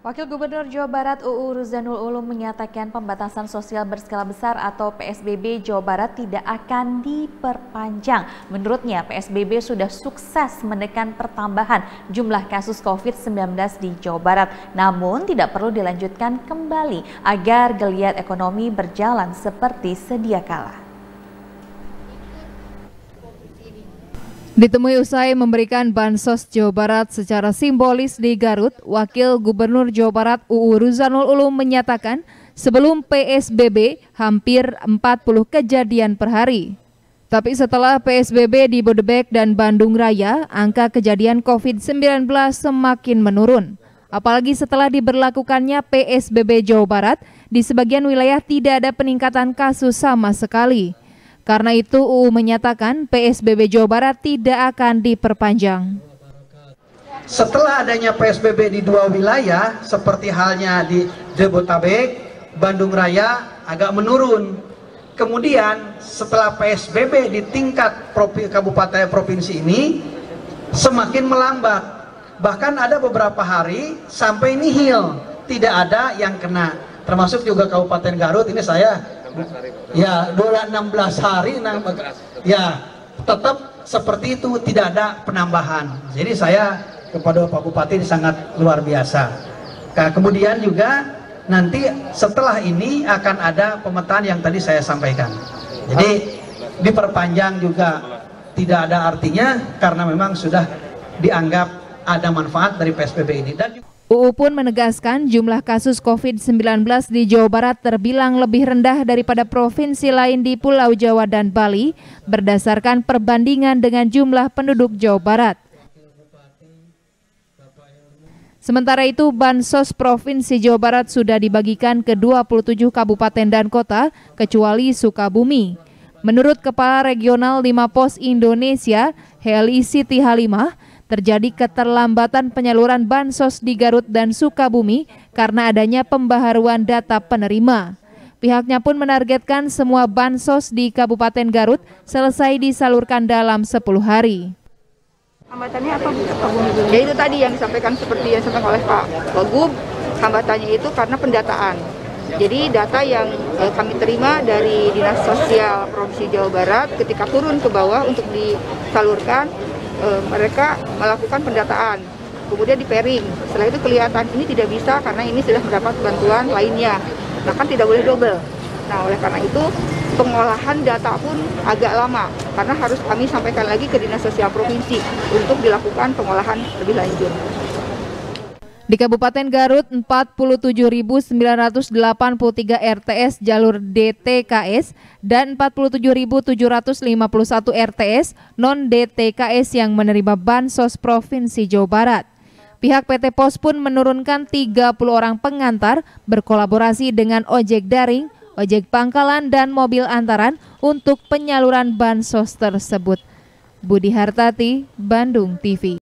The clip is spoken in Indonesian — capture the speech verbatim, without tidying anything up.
Wakil Gubernur Jawa Barat U U Ruzanul Ulum menyatakan pembatasan sosial berskala besar atau P S B B Jawa Barat tidak akan diperpanjang. Menurutnya P S B B sudah sukses menekan pertambahan jumlah kasus COVID sembilan belas di Jawa Barat. Namun tidak perlu dilanjutkan kembali agar geliat ekonomi berjalan seperti sedia kala. Ditemui usai memberikan bansos Jawa Barat secara simbolis di Garut, Wakil Gubernur Jawa Barat U U Ruzanul Ulum menyatakan sebelum P S B B hampir empat puluh kejadian per hari. Tapi setelah P S B B di Bodebek dan Bandung Raya, angka kejadian COVID sembilan belas semakin menurun. Apalagi setelah diberlakukannya P S B B Jawa Barat, di sebagian wilayah tidak ada peningkatan kasus sama sekali. Karena itu U U menyatakan P S B B Jawa Barat tidak akan diperpanjang. Setelah adanya P S B B di dua wilayah seperti halnya di Jabodetabek, Bandung Raya agak menurun. Kemudian setelah P S B B di tingkat kabupaten provinsi ini semakin melambat. Bahkan ada beberapa hari sampai nihil, tidak ada yang kena. Termasuk juga Kabupaten Garut ini saya ya enam belas hari ya tetap seperti itu, tidak ada penambahan. Jadi saya kepada Pak Bupati sangat luar biasa. Nah, kemudian juga nanti setelah ini akan ada pemetaan yang tadi saya sampaikan. Jadi diperpanjang juga tidak ada artinya karena memang sudah dianggap ada manfaat dari P S B B ini. Dan juga U U pun menegaskan jumlah kasus COVID sembilan belas di Jawa Barat terbilang lebih rendah daripada provinsi lain di Pulau Jawa dan Bali berdasarkan perbandingan dengan jumlah penduduk Jawa Barat. Sementara itu, bansos Provinsi Jawa Barat sudah dibagikan ke dua puluh tujuh kabupaten dan kota kecuali Sukabumi. Menurut Kepala Regional lima Pos Indonesia, Heli Siti Halimah, terjadi keterlambatan penyaluran bansos di Garut dan Sukabumi karena adanya pembaharuan data penerima. Pihaknya pun menargetkan semua bansos di Kabupaten Garut selesai disalurkan dalam sepuluh hari. Hambatannya apa, Bu? Ya itu tadi yang disampaikan seperti yang disampaikan oleh Pak Wagub, hambatannya itu karena pendataan. Jadi data yang eh, kami terima dari Dinas Sosial Provinsi Jawa Barat ketika turun ke bawah untuk disalurkan, mereka melakukan pendataan, kemudian di pairing. Setelah itu kelihatan ini tidak bisa karena ini sudah mendapat bantuan lainnya, bahkan tidak boleh double. Nah, oleh karena itu pengolahan data pun agak lama karena harus kami sampaikan lagi ke Dinas Sosial Provinsi untuk dilakukan pengolahan lebih lanjut. Di Kabupaten Garut, empat puluh tujuh ribu sembilan ratus delapan puluh tiga R T S jalur D T K S dan empat puluh tujuh ribu tujuh ratus lima puluh satu R T S non-D T K S yang menerima bansos Provinsi Jawa Barat. Pihak P T Pos pun menurunkan tiga puluh orang pengantar berkolaborasi dengan ojek daring, ojek pangkalan, dan mobil antaran untuk penyaluran bansos tersebut. Budi Hartati, Bandung T V.